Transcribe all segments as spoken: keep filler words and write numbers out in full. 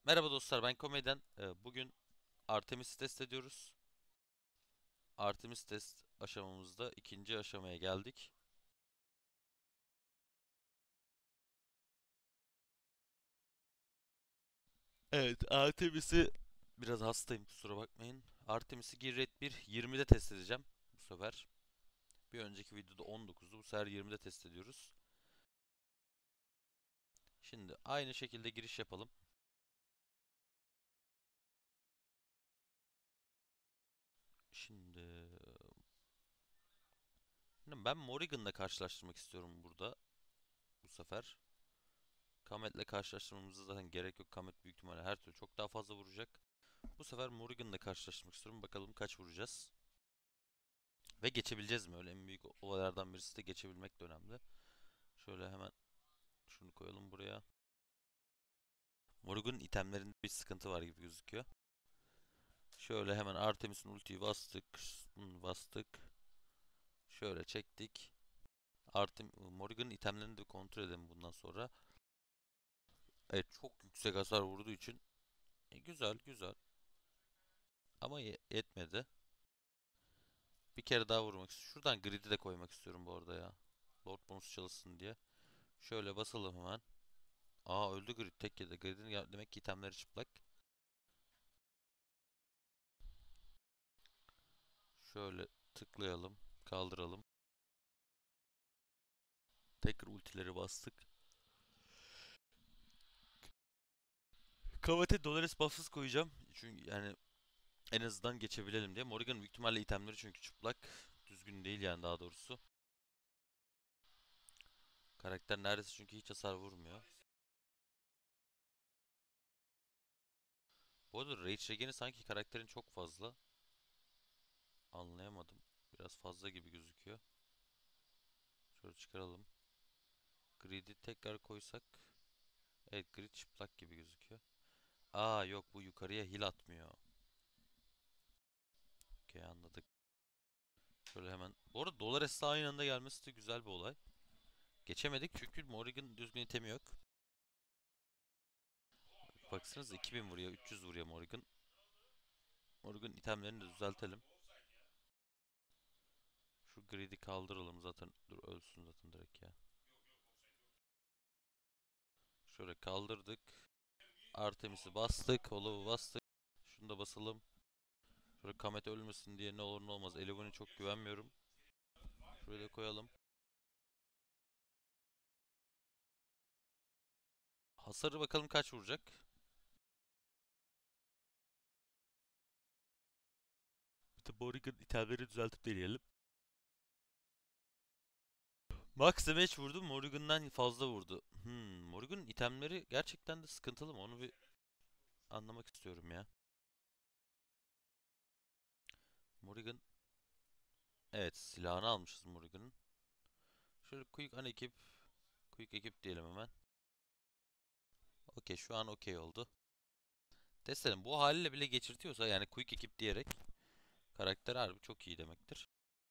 Merhaba dostlar, ben Komeden. Ee, Bugün Artemis test ediyoruz. Artemis test aşamamızda ikinci aşamaya geldik. Evet, Artemis'i biraz hastayım, kusura bakmayın. Artemis'i Girret bir yirmide test edeceğim bu sefer. Bir önceki videoda on dokuzdu, bu sefer yirmide test ediyoruz. Şimdi aynı şekilde giriş yapalım. Şimdi şimdi ben Morrigan'la karşılaştırmak istiyorum burada bu sefer. Kamet'le karşılaştırmamıza zaten gerek yok. Kamet büyük ihtimalle her türlü çok daha fazla vuracak. Bu sefer Morrigan'la karşılaştırmak istiyorum. Bakalım kaç vuracağız. Ve geçebileceğiz mi? Öyle en büyük olaylardan birisi de geçebilmek de önemli. Şöyle hemen şunu koyalım buraya. Morrigan'ın itemlerinde bir sıkıntı var gibi gözüküyor. Şöyle hemen Artemis'in ultiyi bastık. Bunu bastık. Şöyle çektik. Artem Morrigan'ın itemlerini de kontrol edelim bundan sonra. Evet, çok yüksek hasar vurduğu için e, güzel güzel. Ama ye- yetmedi. Bir kere daha vurmak istiyorum. Şuradan grid'i de koymak istiyorum bu arada ya. Lord bonus çalışsın diye. Şöyle basalım hemen. Aa, öldü grid, tek yedi. Grid'in ya- demek ki itemleri çıplak. Şöyle tıklayalım. Kaldıralım. Tekrar ultileri bastık. Kavate Dolores buff'sız koyacağım. Çünkü yani en azından geçebilelim diye. Morrigan'ın büyük ihtimalle itemleri çünkü çıplak. Düzgün değil yani, daha doğrusu. Karakter neredeyse çünkü hiç hasar vurmuyor. Bu arada Rage Regen'i sanki karakterin çok fazla. Anlayamadım. Biraz fazla gibi gözüküyor. Şöyle çıkaralım. Grid'i tekrar koysak. Evet, grid çıplak gibi gözüküyor. Aa yok, bu yukarıya heal atmıyor. Okey, anladık. Şöyle hemen. Bu arada Dolores'le aynı anda gelmesi de güzel bir olay. Geçemedik çünkü Morrigan düzgün itemi yok. Baksanıza, iki bin vuruyor, üç yüz vuruyor Morrigan. Morrigan itemlerini de düzeltelim. Şu grid'i kaldıralım zaten. Dur, ölsün zaten direkt ya. Şöyle kaldırdık. Artemis'i bastık. Hollow'u bastık. Şunu da basalım. Şöyle Kamet ölmesin diye ne olur ne olmaz. Eleven'e çok güvenmiyorum. Şuraya da koyalım. Hasarı bakalım kaç vuracak. Bir de Morrigan itemleri düzeltip deneyelim. Max damage vurdu. Morrigan'dan fazla vurdu. Hmm, Morrigan'ın itemleri gerçekten de sıkıntılı mı? Onu bir anlamak istiyorum ya. Morrigan. Evet, silahını almışız Morrigan'ın. Şöyle quick an ekip. Quick ekip diyelim hemen. Okey, şu an okey oldu. Test edelim. Bu haliyle bile geçirtiyorsa, yani quick ekip diyerek, karakter harbi çok iyi demektir.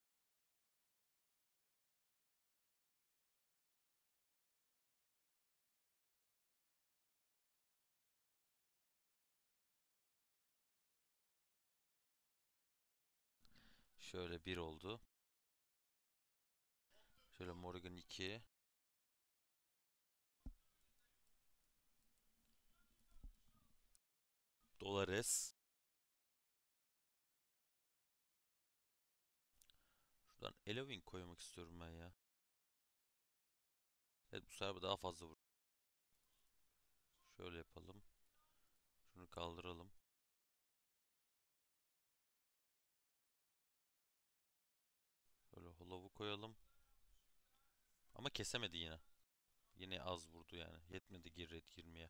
Şöyle bir oldu. Şöyle Morrigan iki. Dolores. Şuradan Elevin koymak istiyorum ben ya. Evet, bu sefer daha fazla vur. Şöyle yapalım. Şunu kaldıralım. Böyle Hollow'u koyalım. Ama kesemedi yine. Yine az vurdu yani. Yetmedi gir red girmeye.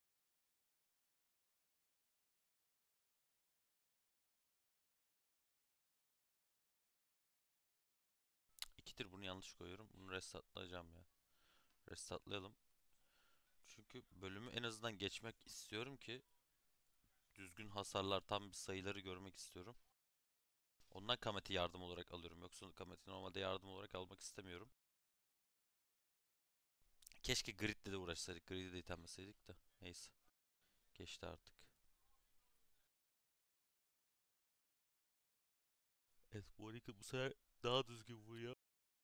İkidir, bunu yanlış koyuyorum. Bunu restartlayacağım ya. Restartlayalım. Çünkü bölümü en azından geçmek istiyorum ki düzgün hasarlar, tam bir sayıları görmek istiyorum. Ondan Kamet'i yardım olarak alıyorum. Yoksa Kamet'i normalde yardım olarak almak istemiyorum. Keşke Grid'le de uğraşsaydık. Grid'le de itemleseydik de. Neyse. Geçti artık. Evet, Monica bu sefer daha düzgün vuruyor.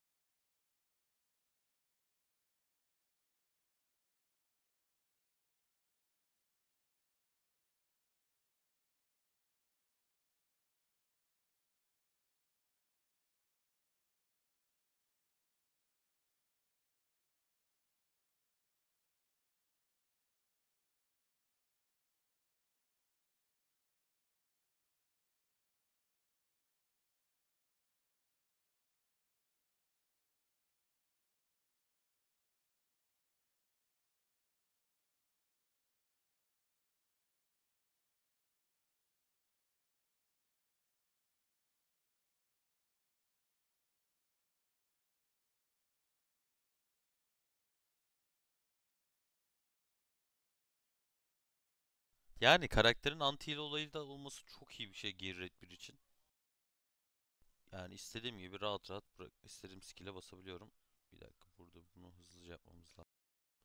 Yani karakterin anti olayı da olması çok iyi bir şey Gear Red bir için. Yani istediğim gibi rahat rahat bırak, istediğim skill'e basabiliyorum. Bir dakika, burada bunu hızlıca yapmamız lazım.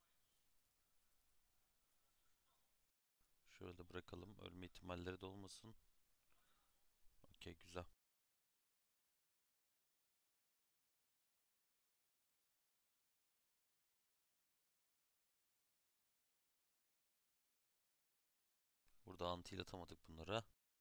Şöyle de bırakalım. Ölme ihtimalleri de olmasın. Okey, güzel. Burada anti ile atamadık bunlara.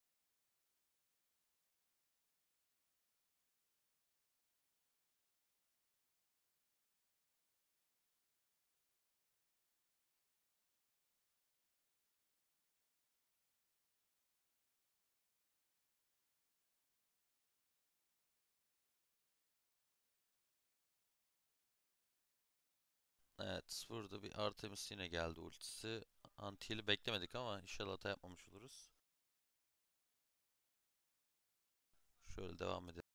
Evet, burada bir Artemis yine geldi ultisi. Anti beklemedik ama inşallah hata yapmamış oluruz. Şöyle devam edelim.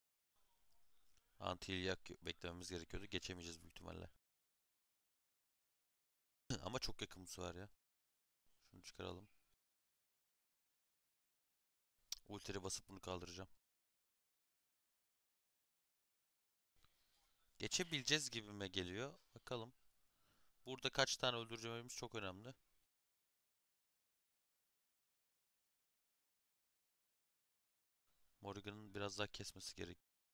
Anti yak beklememiz gerekiyordu. Geçemeyeceğiz büyük ihtimalle. Ama çok yakın bu sefer ya. Şunu çıkaralım. Ultileri basıp bunu kaldıracağım. Geçebileceğiz gibime geliyor. Bakalım. Burada kaç tane öldüreceğimiz çok önemli. Morgan'ın biraz daha kesmesi gerek.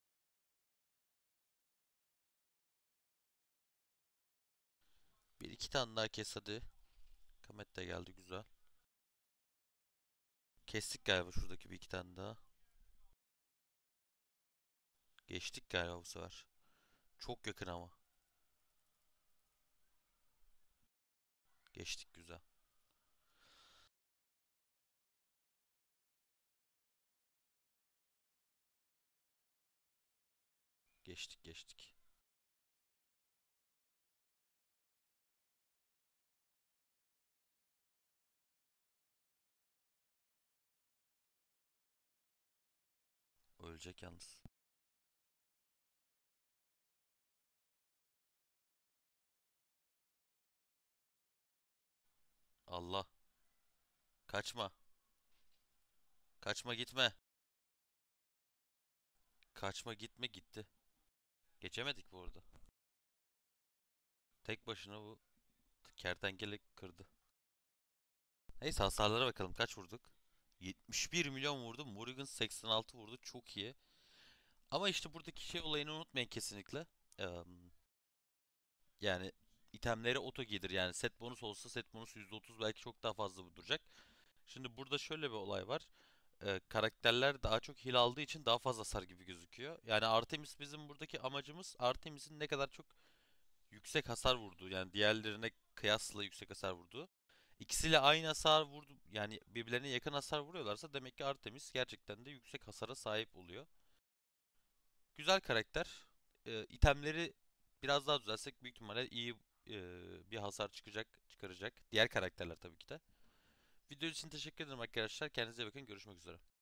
Bir iki tane daha kes hadi. Kamet de geldi, güzel. Kestik galiba şuradaki bir iki tane daha. Geçtik galiba bu sefer. Çok yakın ama. Geçtik, güzel. Geçtik geçtik. Ölecek yalnız. Allah. Kaçma. Kaçma gitme. Kaçma gitme, gitti. Geçemedik bu arada. Tek başına bu kertenkele kırdı. Neyse, hasarlara bakalım. Kaç vurduk? yetmiş bir milyon vurdu. Morrigan seksen altı vurdu. Çok iyi. Ama işte buradaki şey olayını unutmayın kesinlikle. Eee, yani itemleri oto giydir. Yani set bonus olsa set bonus yüzde otuz belki çok daha fazla vurduracak. Şimdi burada şöyle bir olay var. Eee, karakterler daha çok heal aldığı için daha fazla hasar gibi gözüküyor. Yani Artemis, bizim buradaki amacımız Artemis'in ne kadar çok yüksek hasar vurduğu. Yani diğerlerine kıyasla yüksek hasar vurduğu. İkisiyle aynı hasar vurdu, yani birbirlerine yakın hasar vuruyorlarsa demek ki Artemis gerçekten de yüksek hasara sahip oluyor. Güzel karakter. Ee, itemleri biraz daha düzelsek büyük ihtimalle iyi e, bir hasar çıkacak, çıkaracak. Diğer karakterler tabii ki de. Video için teşekkür ederim arkadaşlar. Kendinize iyi bakın. Görüşmek üzere.